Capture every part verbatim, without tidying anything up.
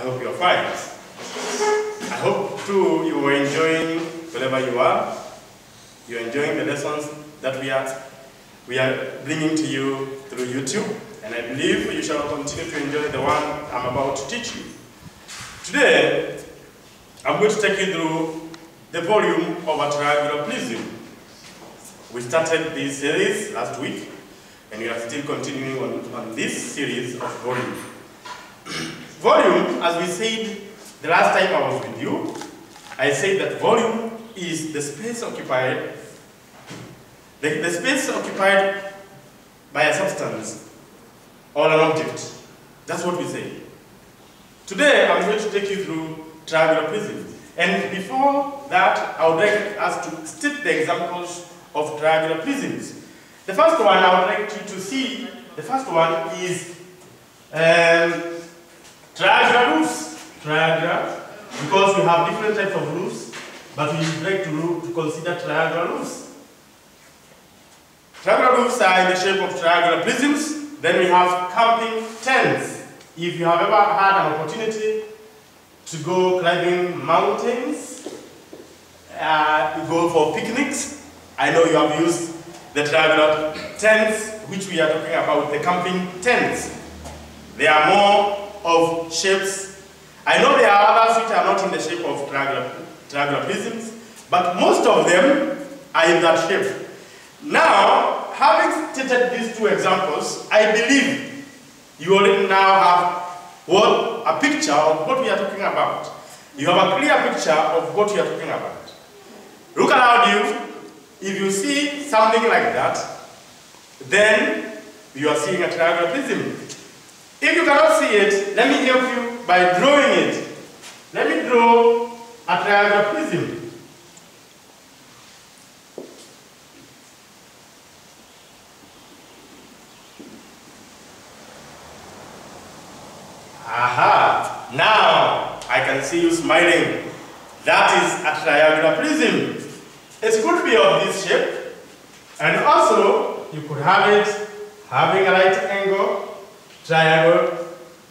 hope you're fine. I hope too you are enjoying wherever you are. You're enjoying the lessons that we are, we are bringing to you through YouTube. And I believe you shall continue to enjoy the one I'm about to teach you. Today, I'm going to take you through the volume of a triangular prism. We started this series last week, and we are still continuing on, on this series of volume. Volume, as we said the last time I was with you, I said that volume is the space occupied, the, the space occupied by a substance or an object. That's what we say. Today, I'm going to take you through triangular prisms. And before that, I would like us to state the examples of triangular prisms. The first one I would like you to see, the first one is um, triangular roofs. Triangular, because we have different types of roofs, but we would like to, to consider triangular roofs. Triangular roofs are in the shape of triangular prisms. Then we have camping tents. If you have ever had an opportunity to go climbing mountains, uh, you go for picnics, I know you have used the triangular tents, which we are talking about, the camping tents. They are more of shapes. I know there are others which are not in the shape of triangular, triangular prisms, but most of them are in that shape. Now, having stated these two examples, I believe you already now have what, a picture of what we are talking about. You have a clear picture of what we are talking about. Look around you. If you see something like that, then you are seeing a triangular prism. If you cannot see it, let me help you by drawing it. Let me draw a triangular prism. Aha! Now I can see you smiling. That is a triangular prism. It could be of this shape, and also you could have it having a right angle triangle.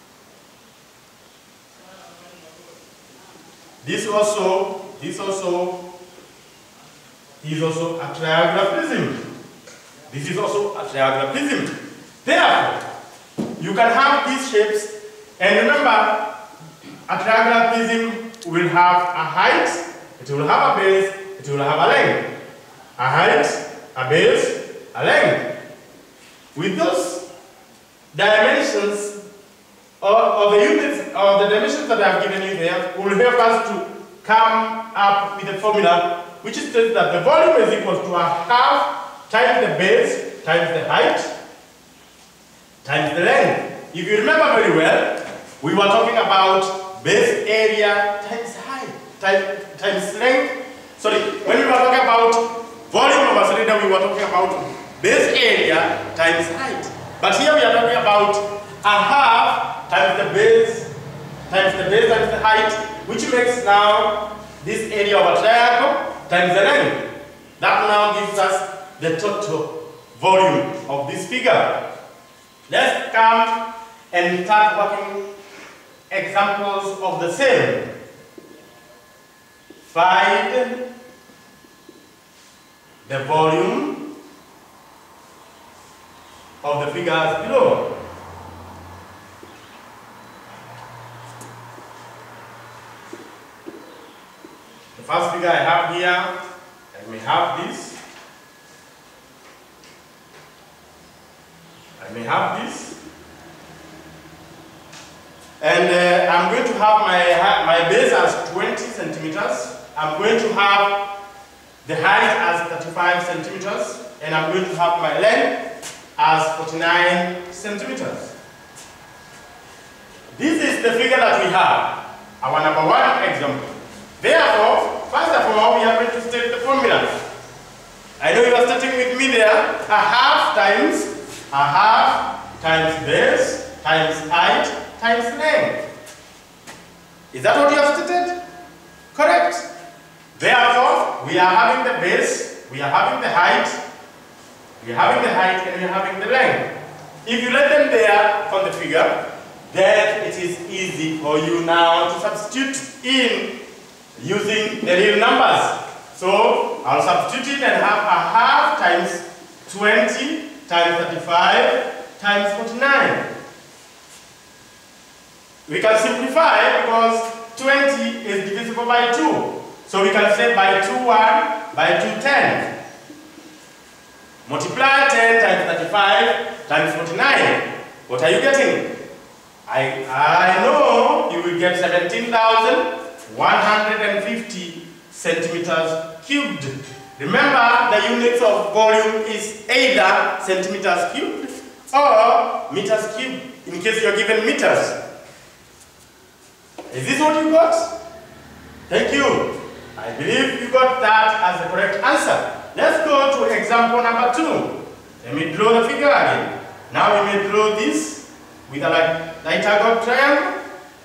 This also, this also is also a triangular prism. This is also a triangular prism. Therefore, you can have these shapes. And remember, a triangular prism will have a height, it will have a base, it will have a length. A height, a base, a length. With those dimensions, or, or the units, or the dimensions that I have given you here, will help us to come up with a formula which states that the volume is equal to a half times the base times the height times the length. If you remember very well, we were talking about base area times height, times, times length. Sorry, when we were talking about volume of a cylinder, we were talking about base area times height. But here we are talking about a half times the base, times the base times the height, which makes now this area of a triangle times the length. That now gives us the total volume of this figure. Let's come and start working examples of the same. Find the volume of the figures below. The first figure I have here, I may have this. I may have this. And uh, I'm going to have my, my base as twenty centimeters. I'm going to have the height as thirty-five centimeters. And I'm going to have my length as forty-nine centimeters. This is the figure that we have, our number one example. Therefore, first of all, we are going to state the formula. I know you are starting with me there. A half times, a half times base times height times length. Is that what you have stated? Correct. Therefore, we are having the base, we are having the height, we are having the height, and we are having the length. If you let them there on the figure, then it is easy for you now to substitute in using the real numbers. So I'll substitute it and have a half times twenty times thirty-five times forty-nine. We can simplify because twenty is divisible by two. So we can say by two one, by two ten. Multiply ten times thirty-five times forty-nine. What are you getting? I, I know you will get seventeen thousand one hundred fifty centimeters cubed. Remember, the units of volume is either centimeters cubed or meters cubed, in case you are given meters. Is this what you got? Thank you. I believe you got that as the correct answer. Let's go to example number two. Let me draw the figure again. Now we may draw this with a right-angled triangle.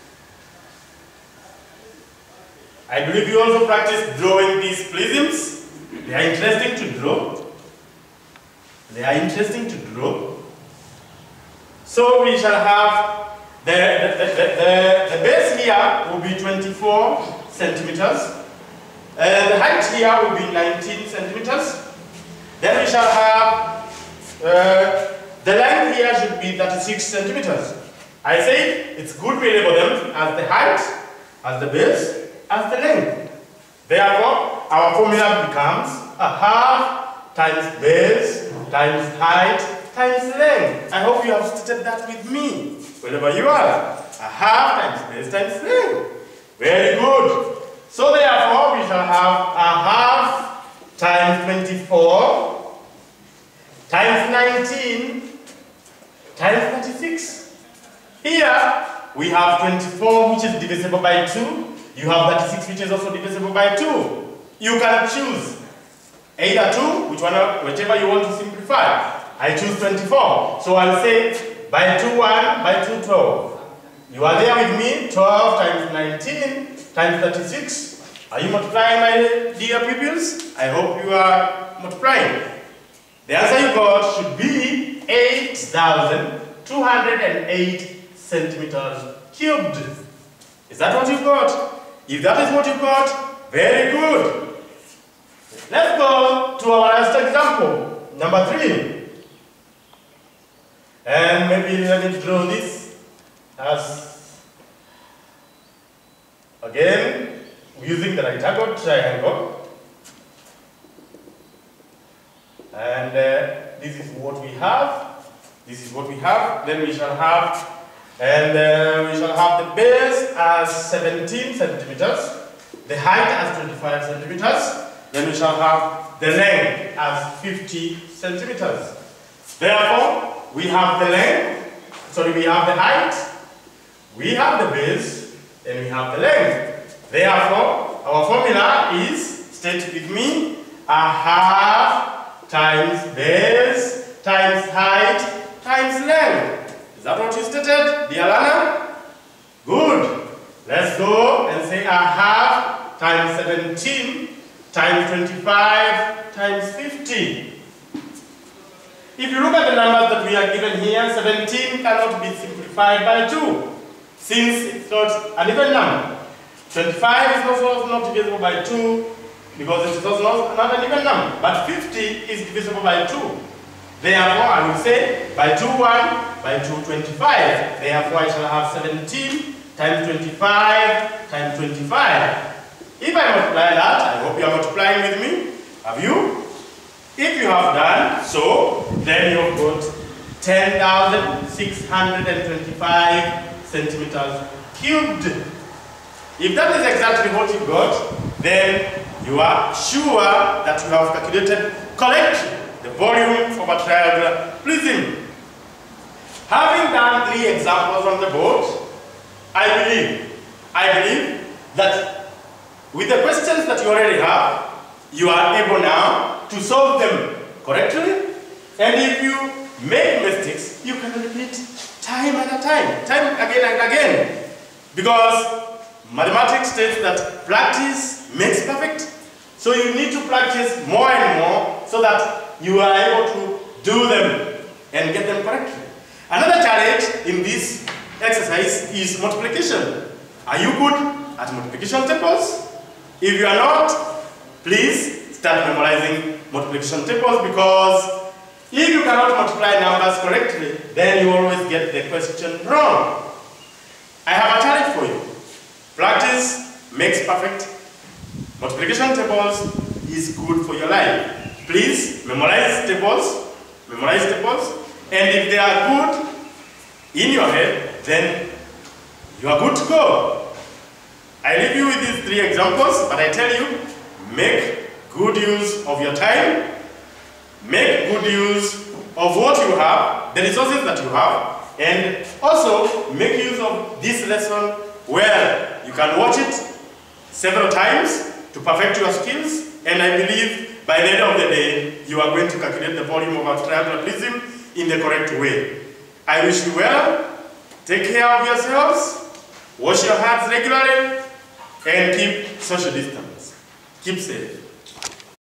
I believe you also practice drawing these prisms. They are interesting to draw. They are interesting to draw. So we shall have the, the, the, the, the base here will be twenty-four centimeters. And the height here will be nineteen centimeters. Then we shall have uh, the length here should be thirty-six centimeters. I say it's good we label them as the height, as the base, as the length. Therefore, our formula becomes a half times base times height times length. I hope you have stated that with me, wherever you are. A half times base times length. Very good. So therefore, we shall have a half times twenty-four times nineteen times thirty-six. Here, we have twenty-four, which is divisible by two. You have thirty-six, which is also divisible by two. You can choose either two, which one, whichever you want to simplify. I choose twenty-four. So I'll say by two one, by two twelve. You are there with me? twelve times nineteen times thirty-six. Are you multiplying, my dear pupils? I hope you are multiplying. The answer you got should be eight thousand two hundred eight centimeters cubed. Is that what you got? If that is what you got, very good. Let's go to our last example, number three. And maybe let me draw this as, again, using the right-angled triangle. And uh, this is what we have. This is what we have. Then we shall have, and uh, we shall have the base as seventeen centimeters, the height as twenty-five centimeters. Then we shall have the length as fifty centimeters. Therefore, we have the length, sorry, we have the height, we have the base, and we have the length. Therefore, our formula is, state with me, a half times base times height times length. Is that what you stated, dear learner? Good. Let's go and say a half times seventeen times twenty-five times fifty. If you look at the numbers that we are given here, seventeen cannot be simplified by two, since it's not an even number. twenty-five is also not divisible by two, because it is also not an even number. But fifty is divisible by two. Therefore, I will say by two one, by two twenty-five. Therefore, I shall have seventeen times twenty-five times twenty-five. If I multiply that, I hope you are multiplying with me. Have you? If you have done so, then you've got ten thousand six hundred twenty-five centimeters cubed. If that is exactly what you got, then you are sure that you have calculated correctly the volume of a triangular prism. Having done three examples on the board, I believe, I believe that with the questions that you already have, you are able now to solve them correctly. And if you make mistakes, you can repeat time and time, time again and again. Because mathematics states that practice makes perfect. So you need to practice more and more so that you are able to do them and get them correctly. Another challenge in this exercise is multiplication. Are you good at multiplication tables? If you are not, please start memorizing multiplication tables, because if you cannot multiply numbers correctly, then you always get the question wrong. I have a challenge for you. Practice makes perfect. Multiplication tables is good for your life. Please memorize tables, memorize tables, and if they are good in your head, then you are good to go. I leave you with these three examples, but I tell you, make good use of your time, make good use of what you have, the resources that you have, and also make use of this lesson where you can watch it several times to perfect your skills, and I believe by the end of the day, you are going to calculate the volume of a triangular prism in the correct way. I wish you well, take care of yourselves, wash your hands regularly, and keep social distance. Keep safe.